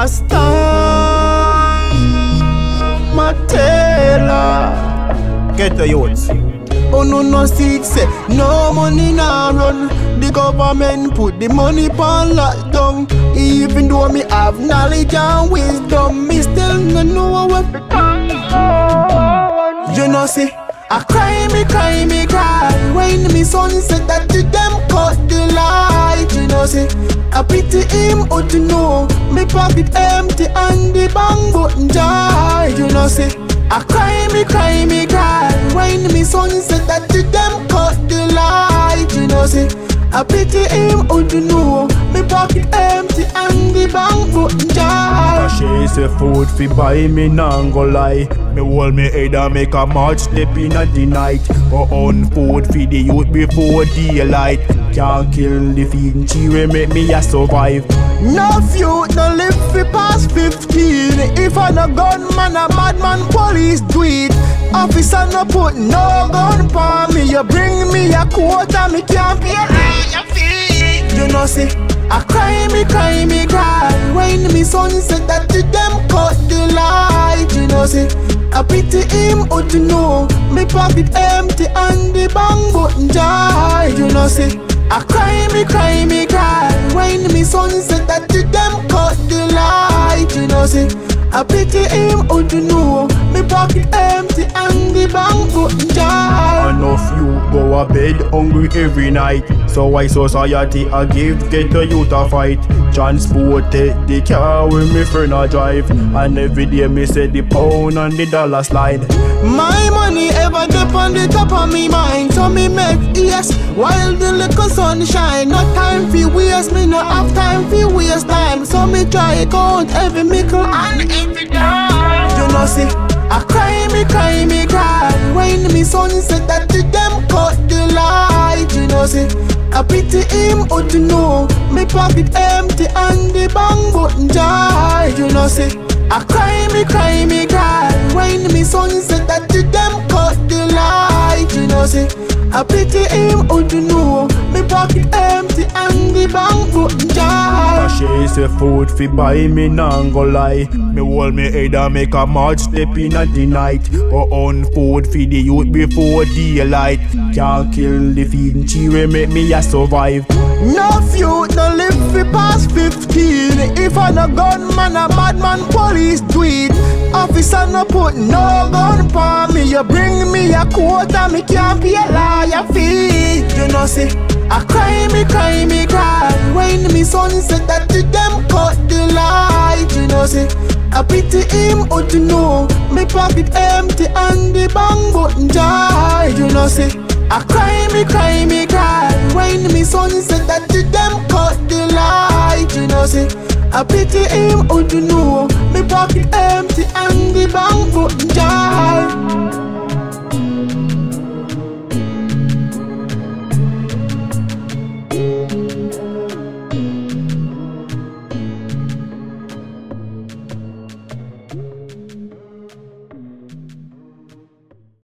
a Stamma Tella. Get the youths. Oh no seat say no money nah run. The government put the money on lockdown. Even though me have knowledge and wisdom, me still no know what to do. You know see, I cry me cry. When me son said that to them cut the light. You know see, I pity him or to know me pocket empty and the bank button jar. You know see, I cry me cry. When me son said that to them cut the light. You know see, I pity him or to know me pocket empty and the bank button jar. She say food fi buy me nah go lie. Me hold me head and make a march step in at the night. Go on food fi the youth before daylight. Can't kill the feeding cheer make me a survive. No youth no live fi past 15. If I no gunman a madman police do it. Officer no put no gun for me. You bring me a quota me can't pay your fee. You know see, I cry me cry. When me son said that to them cut the light. You know see, I pity him or to know me pocket empty and the bank button jar. You know see, I cry me cry. When me son said that to them cut the light. You know see, I pity him or to know me pocket empty and the bank button jar. Enough you go a bed hungry every night. So why society a give get the youth a fight? Transport take the car when me friend a drive. And every day me say the pound and the dollar slide. My money ever dip on the top of me mind. So me make yes while the little sun shine. No time fi waste, me no have time fi waste time. So me try count every nickel and every dime. You know see, I cry me cry. When me son said that to them cut the light. You know see, I pity him or to know me pocket empty and the bank button jar. You know see, I cry me cry. When me son said that to them cut the light. You know see, I pity him or to know me pocket empty and the bank button jar. She say food fi buy me nah go lie. Me hold me head and make a march step in at the night. Go on food fi the youth before daylight. Can't kill the feeding cheer make me a survive. No youth no live fi past 15. If I no gunman a madman police do it. Officer no put no gun for me. You bring me a quota me can't pay your fee. You know see, I cry me cry. When me son said that to them cut the light. You know see, I pity him or to know me pocket empty and the bank button jar. You know see, I cry me cry. When me son said that to them cut the light. You know see, I pity him or to know me pocket empty and the bank button jar.